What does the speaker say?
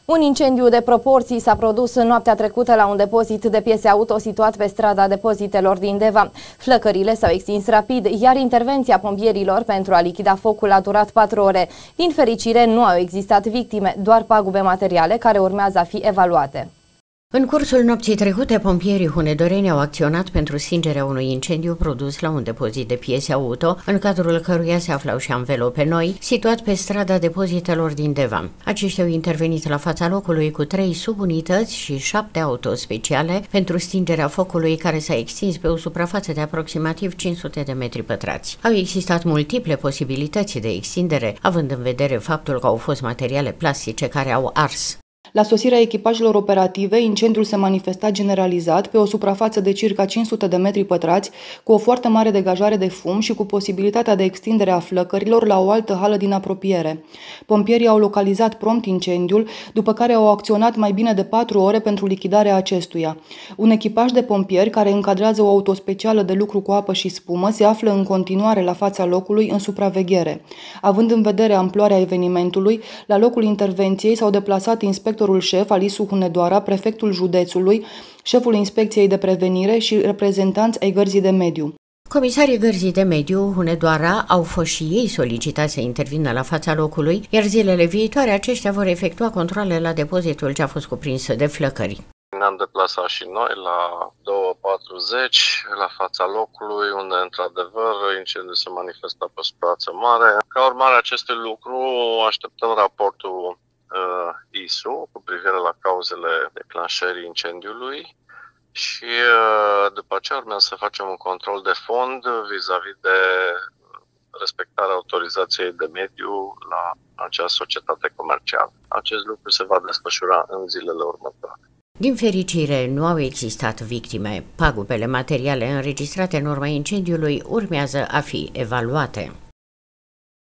Un incendiu de proporții s-a produs noaptea trecută la un depozit de piese auto situat pe strada depozitelor din Deva. Flăcările s-au extins rapid, iar intervenția pompierilor pentru a lichida focul a durat 4 ore. Din fericire, nu au existat victime, doar pagube materiale care urmează a fi evaluate. În cursul nopții trecute, pompierii hunedoreni au acționat pentru stingerea unui incendiu produs la un depozit de piese auto, în cadrul căruia se aflau și anvelope noi, situat pe strada depozitelor din Deva. Aceștia au intervenit la fața locului cu 3 subunități și 7 auto speciale pentru stingerea focului, care s-a extins pe o suprafață de aproximativ 500 de metri pătrați. Au existat multiple posibilități de extindere, având în vedere faptul că au fost materiale plastice care au ars. La sosirea echipajelor operative, incendiul se manifesta generalizat pe o suprafață de circa 500 de metri pătrați, cu o foarte mare degajare de fum și cu posibilitatea de extindere a flăcărilor la o altă hală din apropiere. Pompierii au localizat prompt incendiul, după care au acționat mai bine de 4 ore pentru lichidarea acestuia. Un echipaj de pompieri, care încadrează o autospecială de lucru cu apă și spumă, se află în continuare la fața locului în supraveghere. Având în vedere amploarea evenimentului, la locul intervenției s-au deplasat inspectorul șef Alisu Hunedoara, prefectul județului, șeful Inspecției de Prevenire și reprezentanți ai Gărzii de Mediu. Comisarii Gărzii de Mediu, Hunedoara, au fost și ei solicitați să intervină la fața locului, iar zilele viitoare aceștia vor efectua controale la depozitul ce a fost cuprins de flăcări. Ne-am deplasat și noi la 2:40 la fața locului, unde într-adevăr incendiul se manifesta pe o suprafață mare. Ca urmare a acestui lucru așteptăm raportul ISU cu privire la cauzele declanșării incendiului și după aceea urmează să facem un control de fond vis-a-vis de respectarea autorizației de mediu la acea societate comercială. Acest lucru se va desfășura în zilele următoare. Din fericire, nu au existat victime. Pagubele materiale înregistrate în urma incendiului urmează a fi evaluate.